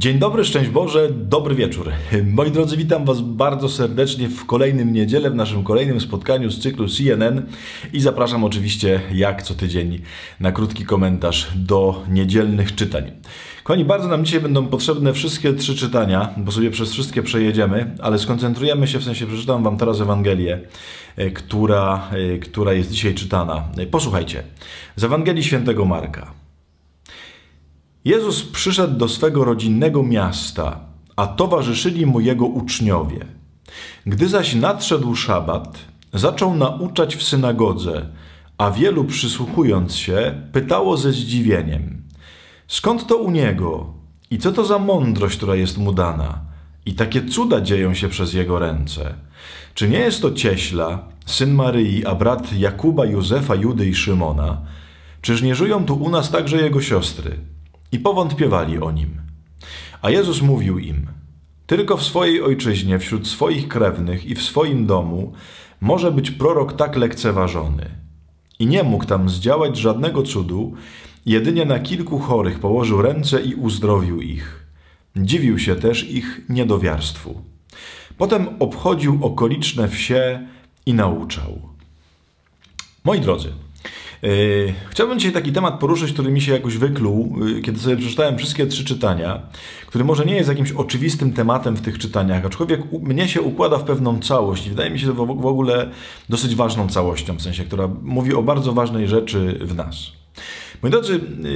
Dzień dobry, szczęść Boże, dobry wieczór. Moi drodzy, witam Was bardzo serdecznie w kolejnym niedzielę, w naszym kolejnym spotkaniu z cyklu CNN i zapraszam oczywiście, jak co tydzień, na krótki komentarz do niedzielnych czytań. Kochani, bardzo nam dzisiaj będą potrzebne wszystkie 3 czytania, bo sobie przez wszystkie przejedziemy, ale skoncentrujemy się, w sensie przeczytam Wam teraz Ewangelię, która jest dzisiaj czytana. Posłuchajcie, z Ewangelii Świętego Marka. Jezus przyszedł do swego rodzinnego miasta, a towarzyszyli mu jego uczniowie. Gdy zaś nadszedł szabat, zaczął nauczać w synagodze, a wielu przysłuchując się, pytało ze zdziwieniem: skąd to u niego? I co to za mądrość, która jest mu dana? I takie cuda dzieją się przez jego ręce. Czy nie jest to cieśla, syn Maryi, a brat Jakuba, Józefa, Judy i Szymona? Czyż nie żyją tu u nas także jego siostry? I powątpiewali o nim. A Jezus mówił im: tylko w swojej ojczyźnie, wśród swoich krewnych i w swoim domu może być prorok tak lekceważony. I nie mógł tam zdziałać żadnego cudu, jedynie na kilku chorych położył ręce i uzdrowił ich. Dziwił się też ich niedowiarstwu. Potem obchodził okoliczne wsie i nauczał. Moi drodzy, chciałbym dzisiaj taki temat poruszyć, który mi się jakoś wykluł, kiedy sobie przeczytałem wszystkie 3 czytania, który może nie jest jakimś oczywistym tematem w tych czytaniach, aczkolwiek mnie się układa w pewną całość i wydaje mi się to w ogóle dosyć ważną całością, w sensie, która mówi o bardzo ważnej rzeczy w nas. Moi drodzy,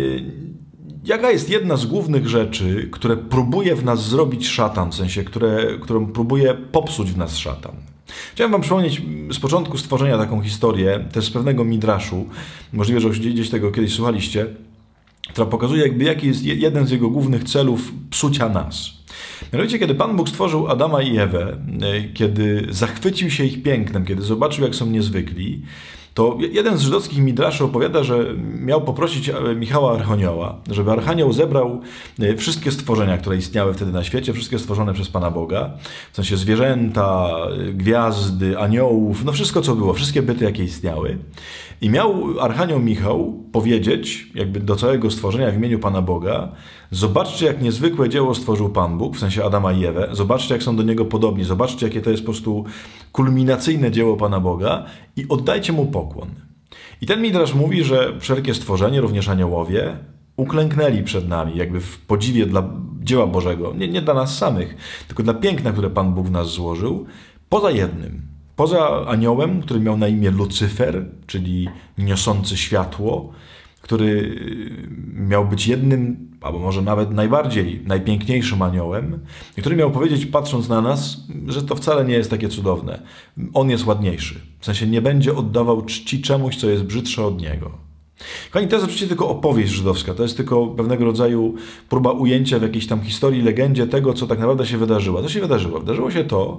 jaka jest jedna z głównych rzeczy, które próbuje w nas zrobić szatan, w sensie, którą próbuje popsuć w nas szatan? Chciałem Wam przypomnieć z początku stworzenia taką historię, też z pewnego midraszu, możliwe, że gdzieś tego kiedyś słuchaliście, która pokazuje jaki jest jeden z jego głównych celów psucia nas. Mianowicie, kiedy Pan Bóg stworzył Adama i Ewę, kiedy zachwycił się ich pięknem, kiedy zobaczył, jak są niezwykli, to jeden z żydowskich midraszy opowiada, że miał poprosić Michała Archanioła, żeby Archanioł zebrał wszystkie stworzenia, które istniały wtedy na świecie, wszystkie stworzone przez Pana Boga, w sensie zwierzęta, gwiazdy, aniołów, no wszystko co było, wszystkie byty jakie istniały. I miał Archanioł Michał powiedzieć jakby do całego stworzenia w imieniu Pana Boga: zobaczcie, jak niezwykłe dzieło stworzył Pan Bóg, w sensie Adama i Ewę, zobaczcie, jak są do Niego podobni, zobaczcie, jakie to jest po prostu kulminacyjne dzieło Pana Boga i oddajcie Mu pokłon. I ten midrasz mówi, że wszelkie stworzenie, również aniołowie, uklęknęli przed nami, jakby w podziwie dla dzieła Bożego, nie dla nas samych, tylko dla piękna, które Pan Bóg w nas złożył, poza jednym. Poza aniołem, który miał na imię Lucyfer, czyli niosący światło, który miał być jednym, albo może nawet najpiękniejszym aniołem, i który miał powiedzieć, patrząc na nas, że to wcale nie jest takie cudowne. On jest ładniejszy. W sensie nie będzie oddawał czci czemuś, co jest brzydsze od niego. Kochani, to jest oczywiście tylko opowieść żydowska, to jest tylko pewnego rodzaju próba ujęcia w jakiejś tam historii, legendzie tego, co tak naprawdę się wydarzyło. Co się wydarzyło? Wydarzyło się to,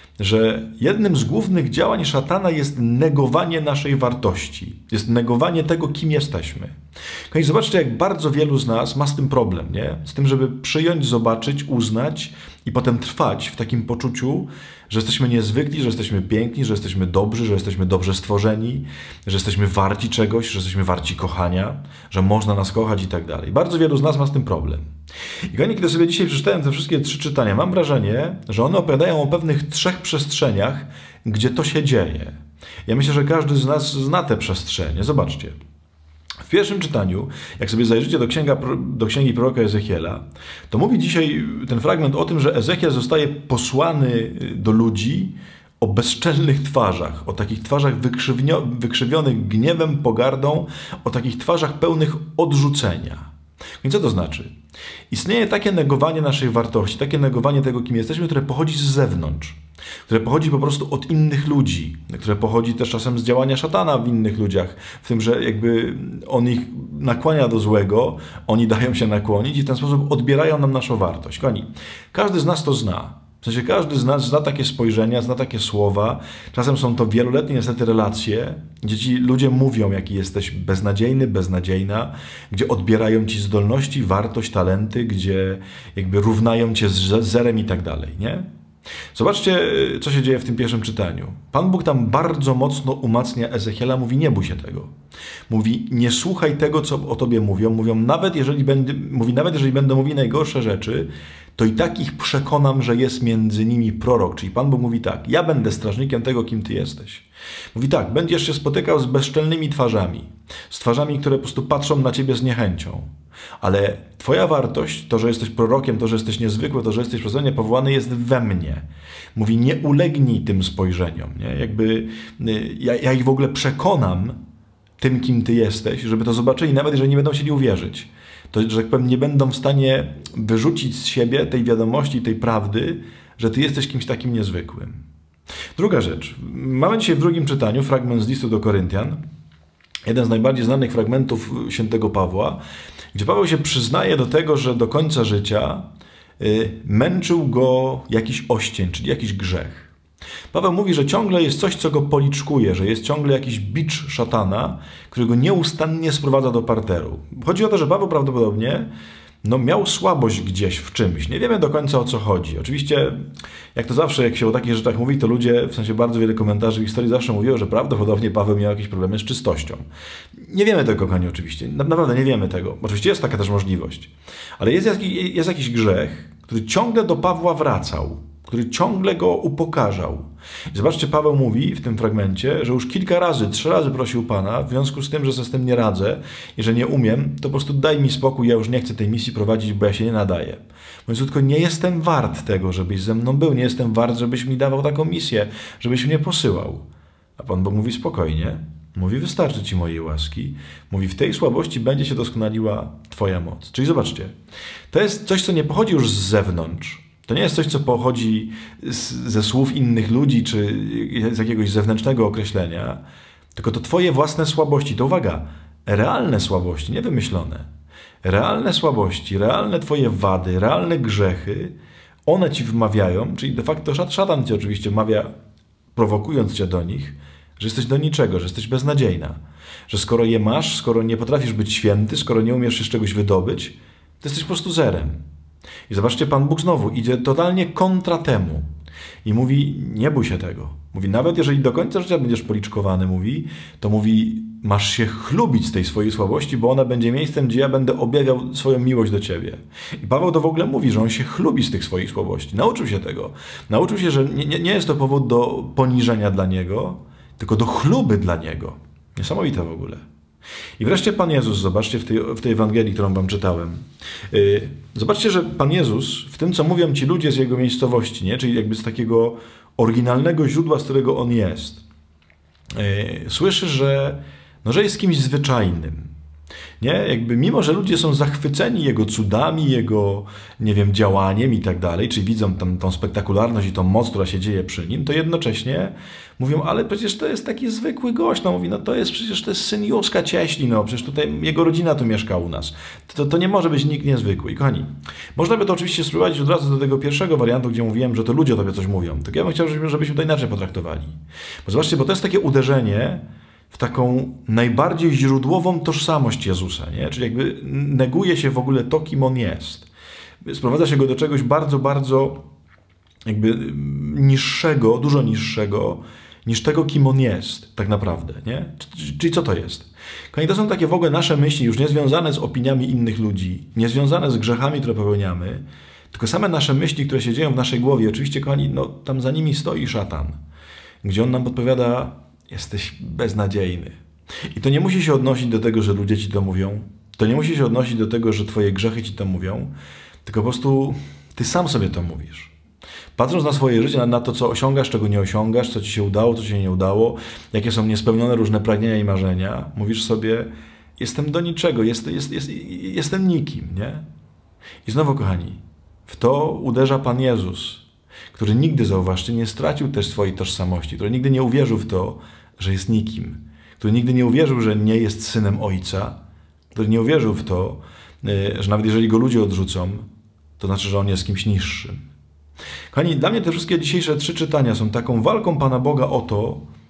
że jednym z głównych działań szatana jest negowanie naszej wartości. Jest negowanie tego, kim jesteśmy. I zobaczcie, jak bardzo wielu z nas ma z tym problem, nie? Z tym, żeby przyjąć, zobaczyć, uznać i potem trwać w takim poczuciu, że jesteśmy niezwykli, że jesteśmy piękni, że jesteśmy dobrzy, że jesteśmy dobrze stworzeni, że jesteśmy warci czegoś, że jesteśmy warci kochania, że można nas kochać i tak dalej. Bardzo wielu z nas ma z tym problem. I kochani, kiedy sobie dzisiaj przeczytałem te wszystkie 3 czytania, mam wrażenie, że one opowiadają o pewnych 3 przestrzeniach, gdzie to się dzieje. Ja myślę, że każdy z nas zna te przestrzenie. Zobaczcie. W pierwszym czytaniu, jak sobie zajrzycie do księgi proroka Ezechiela, to mówi dzisiaj ten fragment o tym, że Ezechiel zostaje posłany do ludzi o bezczelnych twarzach, o takich twarzach wykrzywionych gniewem, pogardą, o takich twarzach pełnych odrzucenia. I co to znaczy? Istnieje takie negowanie naszej wartości, takie negowanie tego, kim jesteśmy, które pochodzi z zewnątrz, które pochodzi po prostu od innych ludzi, które pochodzi też czasem z działania szatana w innych ludziach, w tym, że jakby on ich nakłania do złego, oni dają się nakłonić i w ten sposób odbierają nam naszą wartość. Kochani, każdy z nas to zna. W sensie każdy z nas zna takie spojrzenia, zna takie słowa. Czasem są to wieloletnie niestety relacje, gdzie ci ludzie mówią, jaki jesteś beznadziejny, beznadziejna, gdzie odbierają ci zdolności, wartość, talenty, gdzie jakby równają cię z zerem i tak dalej, nie? Zobaczcie, co się dzieje w tym pierwszim czytaniu. Pan Bóg tam bardzo mocno umacnia Ezechiela, mówi: nie bój się tego. Mówi: nie słuchaj tego, co o tobie mówią. Nawet jeżeli będą mówili najgorsze rzeczy, to i tak ich przekonam, że jest między nimi prorok. Czyli Pan Bóg mówi tak: ja będę strażnikiem tego, kim ty jesteś. Mówi tak: będziesz się spotykał z bezczelnymi twarzami, z twarzami, które po prostu patrzą na ciebie z niechęcią. Ale twoja wartość, to, że jesteś prorokiem, to, że jesteś niezwykły, to, że jesteś przeze mnie powołany, jest we mnie. Mówi: nie ulegnij tym spojrzeniom. Nie? Ja ich w ogóle przekonam tym, kim ty jesteś, żeby to zobaczyli, nawet jeżeli nie będą chcieli uwierzyć. To, że tak powiem, nie będą w stanie wyrzucić z siebie tej wiadomości, tej prawdy, że ty jesteś kimś takim niezwykłym. Druga rzecz. Mamy dzisiaj w drugim czytaniu fragment z listu do Koryntian. Jeden z najbardziej znanych fragmentów świętego Pawła, gdzie Paweł się przyznaje do tego, że do końca życia męczył go jakiś oścień, czyli jakiś grzech. Paweł mówi, że ciągle jest coś, co go policzkuje, że jest ciągle jakiś bicz szatana, który go nieustannie sprowadza do parteru. Chodzi o to, że Paweł prawdopodobnie miał słabość gdzieś w czymś. Nie wiemy do końca, o co chodzi. Oczywiście, jak to zawsze, jak się o takich rzeczach mówi, to ludzie, w sensie bardzo wiele komentarzy w historii zawsze mówią, że prawdopodobnie Paweł miał jakieś problemy z czystością. Nie wiemy tego, kochani, oczywiście. Naprawdę nie wiemy tego. Oczywiście jest taka też możliwość. Ale jest jakiś grzech, który ciągle do Pawła wracał, który ciągle go upokarzał. I zobaczcie, Paweł mówi w tym fragmencie, że już kilka razy, 3 razy prosił Pana, w związku z tym, że sobie z tym nie radzę i że nie umiem, to po prostu daj mi spokój, ja już nie chcę tej misji prowadzić, bo ja się nie nadaję. Mówiąc krótko, nie jestem wart tego, żebyś ze mną był, nie jestem wart, żebyś mi dawał taką misję, żebyś mnie posyłał. A Pan Bóg mówi: spokojnie, mówi: wystarczy ci mojej łaski, mówi: w tej słabości będzie się doskonaliła twoja moc. Czyli zobaczcie, to jest coś, co nie pochodzi już z zewnątrz. To nie jest coś, co pochodzi ze słów innych ludzi, czy z jakiegoś zewnętrznego określenia, tylko to twoje własne słabości. To uwaga, realne słabości, nie wymyślone. Realne słabości, realne twoje wady, realne grzechy, one ci wmawiają, czyli de facto szatan ci oczywiście wmawia, prowokując cię do nich, że jesteś do niczego, że jesteś beznadziejna. Że skoro je masz, skoro nie potrafisz być święty, skoro nie umiesz się z czegoś wydobyć, to jesteś po prostu zerem. I zobaczcie, Pan Bóg znowu idzie totalnie kontra temu i mówi: nie bój się tego. Mówi: nawet jeżeli do końca życia będziesz policzkowany, mówi, masz się chlubić z tej swojej słabości, bo ona będzie miejscem, gdzie ja będę objawiał swoją miłość do ciebie. I Paweł to w ogóle mówi, że on się chlubi z tych swoich słabości. Nauczył się tego. Nauczył się, że nie jest to powód do poniżenia dla niego, tylko do chluby dla niego. Niesamowite w ogóle. I wreszcie Pan Jezus, zobaczcie w tej Ewangelii, którą wam czytałem. Zobaczcie, że Pan Jezus w tym, co mówią ci ludzie z jego miejscowości, nie? Czyli jakby z takiego oryginalnego źródła, z którego on jest, słyszy, że jest kimś zwyczajnym. Nie? Jakby mimo, że ludzie są zachwyceni jego cudami, jego, nie wiem, działaniem i tak dalej, czyli widzą tą spektakularność i tą moc, która się dzieje przy nim, to jednocześnie mówią: ale przecież to jest taki zwykły gość. Mówi: to jest syn Józka Cieśli, przecież tutaj jego rodzina tu mieszka u nas. To nie może być nikt niezwykły. I kochani, można by to oczywiście sprowadzić od razu do tego pierwszego wariantu, gdzie mówiłem, że to ludzie o tobie coś mówią. Tak ja bym chciał, żebyśmy to inaczej potraktowali. Bo zobaczcie, bo to jest takie uderzenie w taką najbardziej źródłową tożsamość Jezusa, nie? Czyli jakby neguje się w ogóle to, kim On jest. Sprowadza się go do czegoś bardzo, bardzo jakby niższego, dużo niższego niż tego, kim On jest tak naprawdę, nie? Czyli co to jest? Kochani, to są takie w ogóle nasze myśli, już nie związane z opiniami innych ludzi, nie związane z grzechami, które popełniamy, tylko same nasze myśli, które się dzieją w naszej głowie. Oczywiście, kochani, tam za nimi stoi szatan, gdzie on nam podpowiada: jesteś beznadziejny. I to nie musi się odnosić do tego, że ludzie ci to mówią. To nie musi się odnosić do tego, że twoje grzechy ci to mówią. Tylko po prostu ty sam sobie to mówisz. Patrząc na swoje życie, na to, co osiągasz, czego nie osiągasz, co ci się udało, co ci się nie udało, jakie są niespełnione różne pragnienia i marzenia, mówisz sobie: jestem do niczego, jestem nikim, nie? I znowu, kochani, w to uderza Pan Jezus, który nigdy, zauważcie, nie stracił też swojej tożsamości, który nigdy nie uwierzył w to, że jest nikim, który nigdy nie uwierzył, że nie jest synem Ojca, który nie uwierzył w to, że nawet jeżeli go ludzie odrzucą, to znaczy, że on jest kimś niższym. Kochani, dla mnie te wszystkie dzisiejsze 3 czytania są taką walką Pana Boga o to,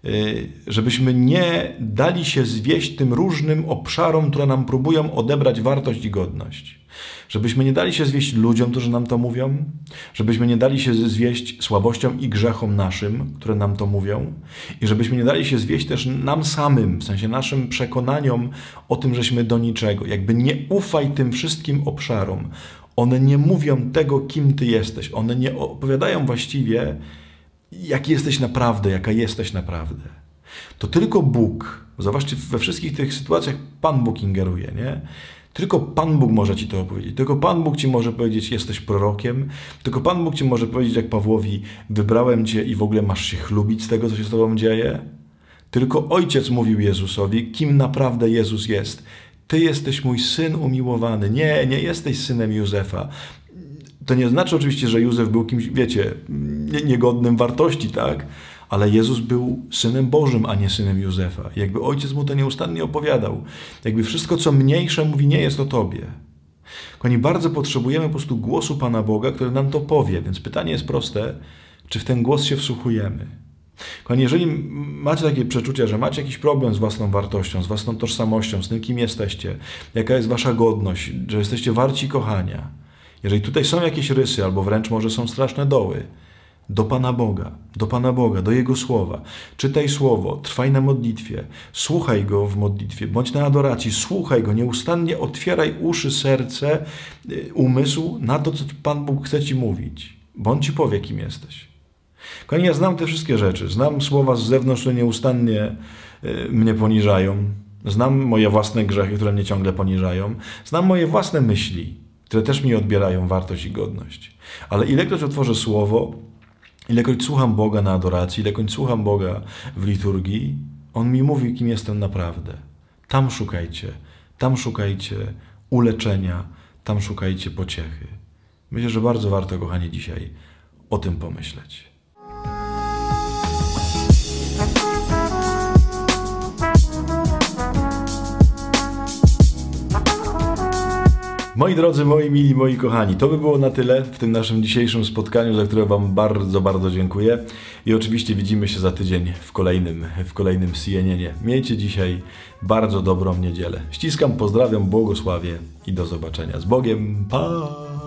żebyśmy nie dali się zwieść tym różnym obszarom, które nam próbują odebrać wartość i godność. Żebyśmy nie dali się zwieść ludziom, którzy nam to mówią, żebyśmy nie dali się zwieść słabościom i grzechom naszym, które nam to mówią, i żebyśmy nie dali się zwieść też nam samym, w sensie naszym przekonaniom o tym, żeśmy do niczego. Jakby nie ufaj tym wszystkim obszarom. One nie mówią tego, kim ty jesteś. One nie opowiadają właściwie, jaki jesteś naprawdę, jaka jesteś naprawdę. To tylko Bóg, zobaczcie, we wszystkich tych sytuacjach Pan Bóg ingeruje, nie? Tylko Pan Bóg może ci to opowiedzieć. Tylko Pan Bóg ci może powiedzieć, jesteś prorokiem. Tylko Pan Bóg ci może powiedzieć, jak Pawłowi, wybrałem cię i w ogóle masz się chlubić z tego, co się z tobą dzieje. Tylko Ojciec mówił Jezusowi, kim naprawdę Jezus jest. Ty jesteś mój Syn umiłowany. Nie jesteś synem Józefa. To nie znaczy oczywiście, że Józef był kimś, wiecie, niegodnym wartości, tak? Ale Jezus był Synem Bożym, a nie synem Józefa. I jakby Ojciec mu to nieustannie opowiadał. Jakby wszystko, co mniejsze, mówi, nie jest o tobie. Kochani, bardzo potrzebujemy po prostu głosu Pana Boga, który nam to powie. Więc pytanie jest proste, czy w ten głos się wsłuchujemy? Kochani, jeżeli macie takie przeczucia, że macie jakiś problem z własną wartością, z własną tożsamością, z tym, kim jesteście, jaka jest wasza godność, że jesteście warci kochania, jeżeli tutaj są jakieś rysy, albo wręcz może są straszne doły, do Pana Boga, do Jego Słowa. Czytaj Słowo, trwaj na modlitwie, słuchaj Go w modlitwie, bądź na adoracji, słuchaj Go, nieustannie otwieraj uszy, serce, umysł na to, co Pan Bóg chce ci mówić. Bo On ci powie, kim jesteś. Kochani, ja znam te wszystkie rzeczy. Znam słowa z zewnątrz, które nieustannie mnie poniżają. Znam moje własne grzechy, które mnie ciągle poniżają. Znam moje własne myśli, które też mi odbierają wartość i godność. Ale ilekroć otworzę Słowo, ilekroć słucham Boga na adoracji, ilekroć słucham Boga w liturgii, On mi mówi, kim jestem naprawdę. Tam szukajcie uleczenia, tam szukajcie pociechy. Myślę, że bardzo warto, kochani, dzisiaj o tym pomyśleć. Moi drodzy, moi mili, moi kochani, to by było na tyle w tym naszym dzisiejszym spotkaniu, za które Wam bardzo, bardzo dziękuję. I oczywiście widzimy się za tydzień w kolejnym CNN-ie. Miejcie dzisiaj bardzo dobrą niedzielę. Ściskam, pozdrawiam, błogosławię i do zobaczenia. Z Bogiem. Pa!